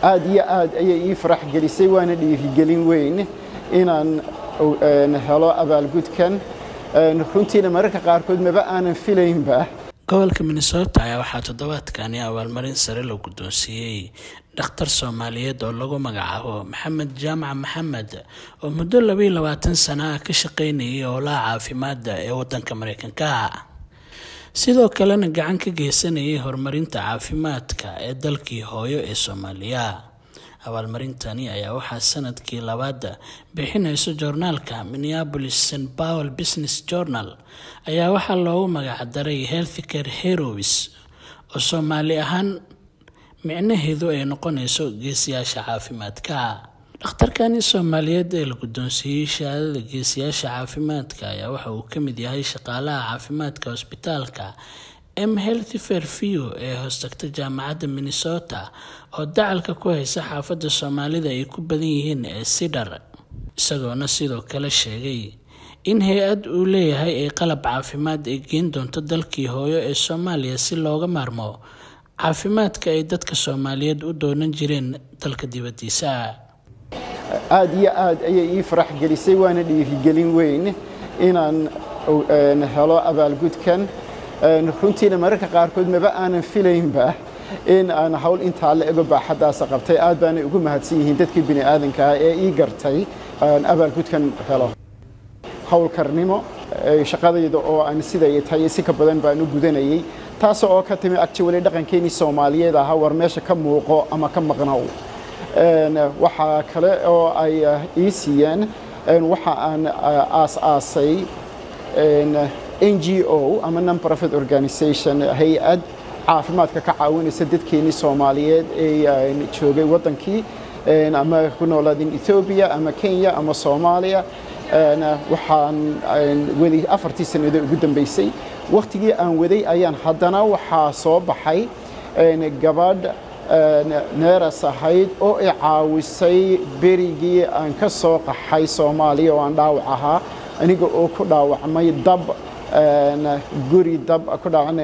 aad iyo aad ayay ii farax gelisay waana dhiirigelin weyn inaan helo abaalgudkan runtiina mararka qaarkood maba aanan filaynba. gobolka Minnesota ayaa waxaa toddobaadkan abaalmarin sare loo guddoonsiiyay dhakhtar Soomaaliyeed oo lagu magacaabo Maxamed Jaamac Maxamed oo muddo 22 sano ka shaqeynayay howlaha caafimaadka ee waddanka Mareykanka. sidoo kalena gacan ka geysanayay horumarinta caafimaadka ee dalkii hooyo ee Soomaaliya. abaalmarintani ayaa waxaa sanadkii labaad bixinayso joornaalka Minneapolis St. Paul Business Journal ayaa waxaa loogu magac daray Healthcare Heroes oo Soomaali ahaan micnaheedu ay noqonayso geesiyaasha caafimaadka. dhakhtarkani Soomaaliyeed ee la guddoonsiiyay shahaadada geesiyaasha caafimaadka ayaa waxa uu ka mid yahay shaqaalaha caafimaadka hospitaalka Health Fairview ee hoostagta jaamacadda Minnesota oo dacalka ku haysa xaafadda Soomaalida ay ku badan yihiin ee Cedar. isagoona sidoo kale sheegay in hay'ad uu leeyahay ay qalab caafimaad ay geen doonto dalkii hooyo ee Soomaaliya si looga maarmo caafimaadka ay dadka Soomaaliyeed u doonan jireen dalka dibadiisa. aad iyo aad ayay ii farax gelisay waana dhiirigelin weyn inaan helo abaalgudkan runtiina mararka qaarkood maba aanan filaynba in aan hawl intaa la ego baaxadaas qabtay. aad baan ugu mahadsan yihiin dadkii bini aadanka ee ii gartay abaalgudkan helo. hawlkarnimo shaqadayda oo aan siday tahay si ka badan baan u gudanayay taas oo ka timi actually dhaqankeeni Soomaaliyeed ah war meesha ka muuqo ama ka maqnaaw. waxa kale oo ay ii siiyeen waxa aan aasay NGO ama non-profit organization hay'ad caafimaadka ka caawinaysa dadkeeni Soomaaliyeed ee joogay wadankii ama ku noolaadeen Ethiopia ama Kenya ama Soomaaliya. waxaan waday 4 sanadood ugu dambeysay. waqtigii aan waday ayaan haddana waxaa soo baxay gabadh neeras ahayd oo ay caawisay berigii aan ka soo qaxay Soomaaliya oo aan dhaawac ahaa aniga oo ku dhaawacmay dab guri dab ku dhacay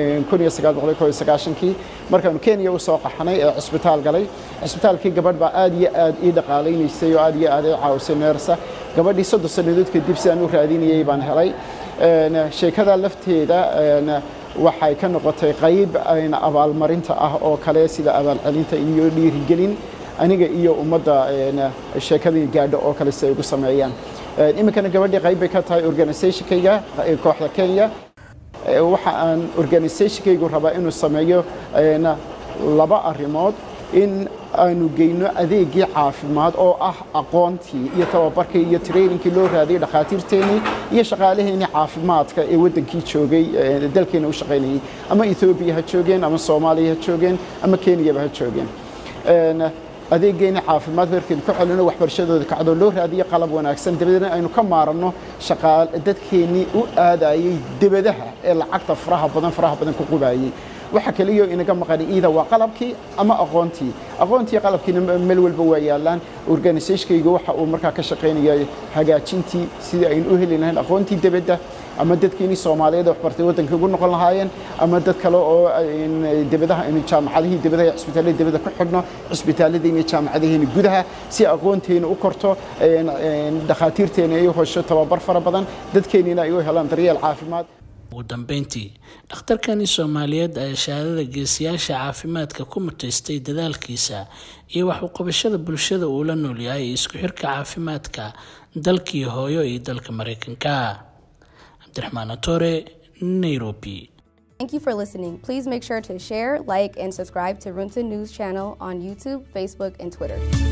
1990 markaan Kenya u soo qaxnay ee isbitaal galay. isbitaalkii gabadh baa aad iyo aad ii dhaqaaleysay oo aad iyo aad ay caawisay neersa. gabadhii 3 sanadood kadib si aan u raadinayay baan helay. sheekada lafteeda waxay ka noqotay qayb abaalmarinta ah oo kale sida abaalcelinta iyo dhiirigelin aniga iyo ummadda sheekadii gaadho oo kale si ay ugu sameeyaan. iminkana gabadhii qayb bay ka tahay organization-kayga kooxda Kenya. waxa aan organization-kaygu rabaa inuu sameeyo 2 arrimood in aanu geyno adeegii caafimaad oo ah aqoontii iyo tababarkii iyo trainingkii loo raadiyay dhakhaatiirteeni iyo shaqaalaheeni caafimaadka ee wadankii joogay dalkeena u shaqeynayay ama Ethiopia ha joogeen ama Soomaaliya ha joogeen ama Kenya ha joogeen. adeegeena caafimaad markii ku xilino waxbarashadooda kacdo loo raadiyo qalab wanaagsan dibadana aynu ka maarano shaqaal dadkeeni u aadayay dibadaha ee lacagta faraha badan ku qubayay. waxa kale iyo inaga maqan ida waa qalabkii ama aqoontii qalabkiina meel walba waa yaalaan. organization-kaygu waxa uu markaa ka shaqeynayay hagaajintii sidii aynu u heli lahayn aqoontii dibadda ama dadkeeni Soomaaliyeed wax bartay wadanka ugu noqon lahaayeen ama dad kale oo dibadaha in jaamacadihii dibadaha isbitaalada dibadda ku xidhno isbitaaladii jaamacadihii gudaha si aqoonteena u korto dhakhaatiirteena ay hesho tababar fara badan dadkeenina ay u helaan daryeel caafimaad. ugu dambeyntii dhakhtarkani Soomaaliyeed ayaa shahaadada geesiyaasha caafimaadka ku mutaystay dadaalkiisa iyo wax u qabashada bulshada uu la nool yahay isku xirka caafimaadka dalkii hooyo iyo dalka Mareykanka. Abdiraxmaan Atore, Nairobi. Thank you for listening. Please make sure to share, like, and subscribe to Runta News channel on YouTube, Facebook, and Twitter.